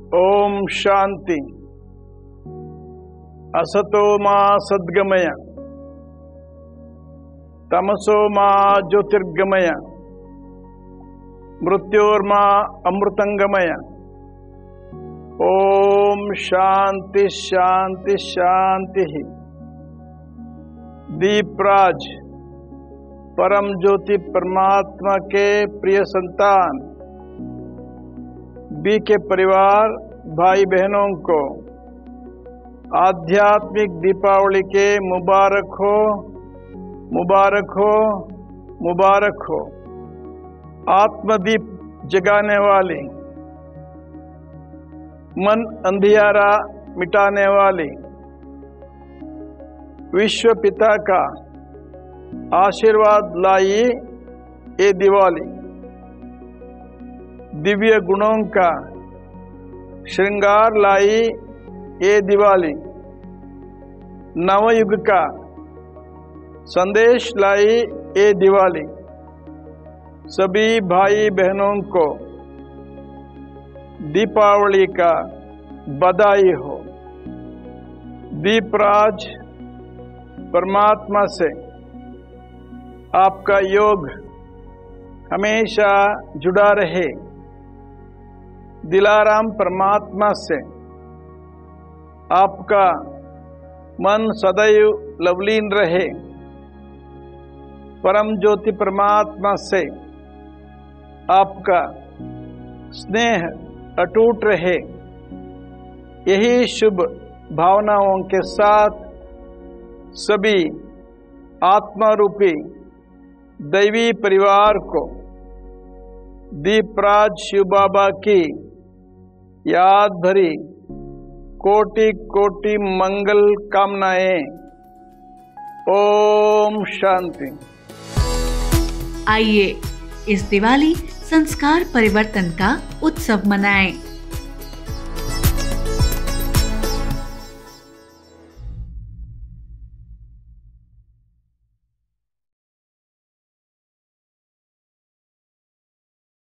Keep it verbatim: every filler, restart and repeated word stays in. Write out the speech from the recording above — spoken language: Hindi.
ओम शांति। असतो मा सद्गमय, तमसो मा ज्योतिर्गमय, मृत्योर्मा अमृतंगमय। ओम शांति शांति शांति। दीपराज परम ज्योति परमात्मा के प्रिय संतान बी के परिवार भाई बहनों को आध्यात्मिक दीपावली के मुबारक हो, मुबारक हो, मुबारक हो। आत्मदीप जगाने वाली, मन अंधियारा मिटाने वाली, विश्व पिता का आशीर्वाद लाई ये दिवाली। दिव्य गुणों का श्रृंगार लाई ये दिवाली। नवयुग का संदेश लाई ये दिवाली। सभी भाई बहनों को दीपावली का बधाई हो। दीपराज परमात्मा से आपका योग हमेशा जुड़ा रहे। दिलाराम परमात्मा से आपका मन सदैव लवलीन रहे। परम ज्योति परमात्मा से आपका स्नेह अटूट रहे। यही शुभ भावनाओं के साथ सभी आत्मा रूपी दैवी परिवार को दीपराज शिव बाबा की याद भरी कोटि कोटि मंगल कामनाएं। ओम शांति। आइए इस दिवाली संस्कार परिवर्तन का उत्सव मनाएं।